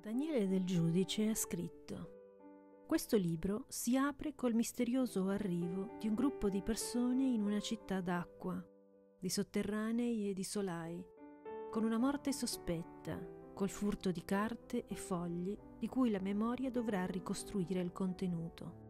Daniele Del Giudice ha scritto: questo libro si apre col misterioso arrivo di un gruppo di persone in una città d'acqua, di sotterranei e di solai, con una morte sospetta, col furto di carte e fogli di cui la memoria dovrà ricostruire il contenuto.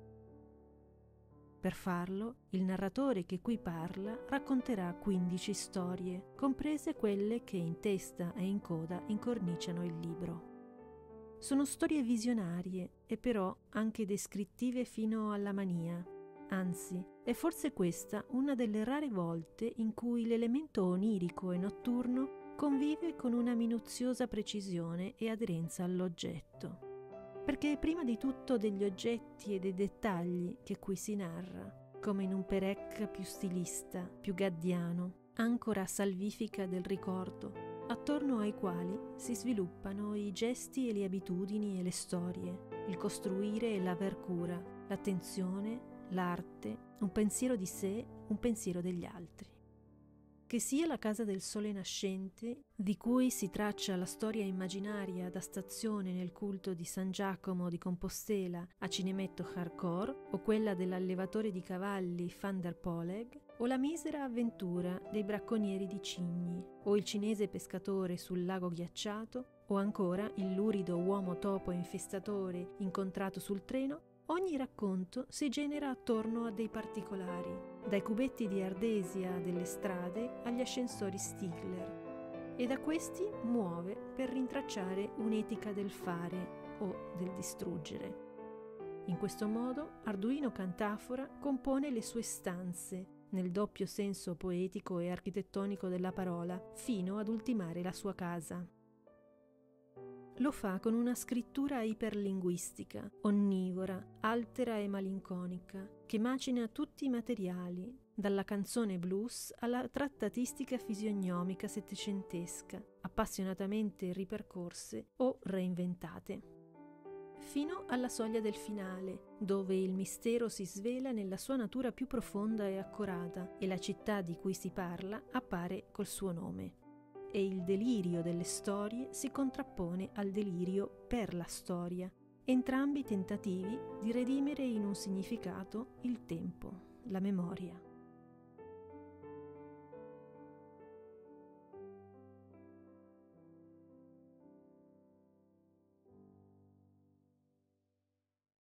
Per farlo, il narratore che qui parla racconterà 15 storie, comprese quelle che in testa e in coda incorniciano il libro. Sono storie visionarie e però anche descrittive fino alla mania. Anzi, è forse questa una delle rare volte in cui l'elemento onirico e notturno convive con una minuziosa precisione e aderenza all'oggetto. Perché è prima di tutto degli oggetti e dei dettagli che qui si narra, come in un Perec più stilista, più gaddiano, ancora salvifica del ricordo, attorno ai quali si sviluppano i gesti e le abitudini e le storie, il costruire e l'aver cura, l'attenzione, l'arte, un pensiero di sé, un pensiero degli altri. Che sia la Casa del Sole Nascente, di cui si traccia la storia immaginaria da stazione nel culto di San Giacomo di Compostela a Cinemetto Hardcore, o quella dell'allevatore di cavalli Van der Poleg, o la misera avventura dei bracconieri di cigni, o il cinese pescatore sul lago ghiacciato, o ancora il lurido uomo topo infestatore incontrato sul treno, ogni racconto si genera attorno a dei particolari, dai cubetti di ardesia delle strade agli ascensori Stigler, e da questi muove per rintracciare un'etica del fare o del distruggere. In questo modo Arduino Cantafora compone le sue stanze, nel doppio senso poetico e architettonico della parola, fino ad ultimare la sua casa. Lo fa con una scrittura iperlinguistica, onnivora, altera e malinconica, che macina tutti i materiali, dalla canzone blues alla trattatistica fisiognomica settecentesca, appassionatamente ripercorse o reinventate, fino alla soglia del finale, dove il mistero si svela nella sua natura più profonda e accorata e la città di cui si parla appare col suo nome. E il delirio delle storie si contrappone al delirio per la storia, entrambi tentativi di redimere in un significato il tempo, la memoria.